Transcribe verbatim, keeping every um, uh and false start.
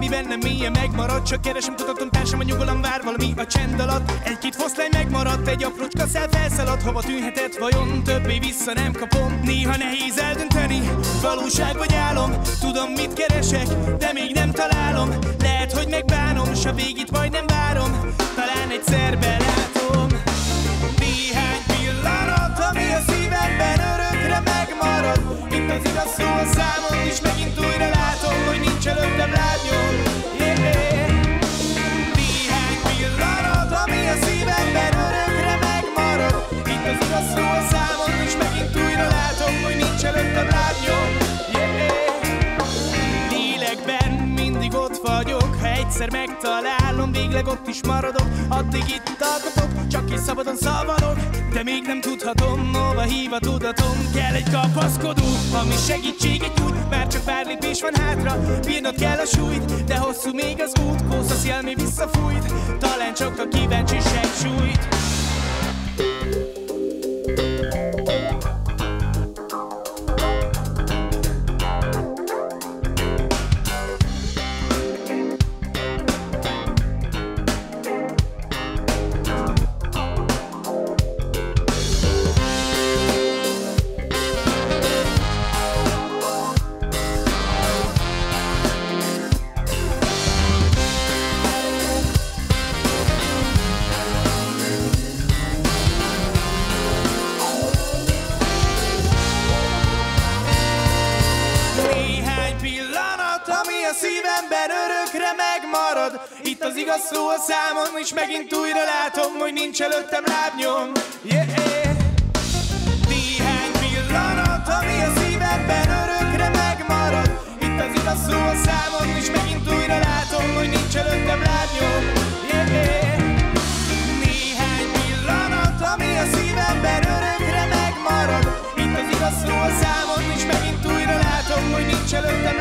ami bennem mélyen megmarad. Csak keresem, kutatom, társam a nyugalom vár valami a csend alatt. Egy-két foszlány megmaradt, egy aprócska szel felszaladt. Hova tűnhetett vajon, többé vissza nem kapom. Néha nehéz eldönteni, valóság vagy álom. Tudom, mit keresek, de még nem találom. Lehet, hogy megbánom, s a végét majd nem várom. Talán egyszer belátom. Néhány pillanat, ami a szívemben örökre megmarad. Itt az igaz szó a számon, és megint újra látom, hogy nincs előttem lábnyom. Yeah. Néhány pillanat, ami a szívemben örökre megmarad. Itt az igaz szó a számon, és megint újra látom, hogy nincs előttem lábnyom. Yeah. Lélekben mindig ott vagyok, ha egyszer megtalálom, végleg ott is maradok. Addig itt alkotok, csak is szabadon szavalok, de még nem tudhatom, hova hív a tudatom. Kell egy kapaszkodó, ami segítség egy úgy, már csak pár lépés van hátra. Bírnod kell a súlyt, de hosszú még az út. Kószasz jelmé visszafújt, talán csak a kíváncsiság sújt. Szívemben örökre megmarad. Itt az igaz szó a számon, és megint újra látom, hogy nincs előttem lábnyom. Yeah. Néhány pillanat, ami a szívemben örökre megmarad. Itt az igaz szó a számon, és megint újra látom, hogy nincs előttem lábnyom. Yeah. Néhány pillanat, ami a szívemben örökre megmarad. Itt az igaz szó a számon, és megint újra látom, hogy nincs előttem lábnyom.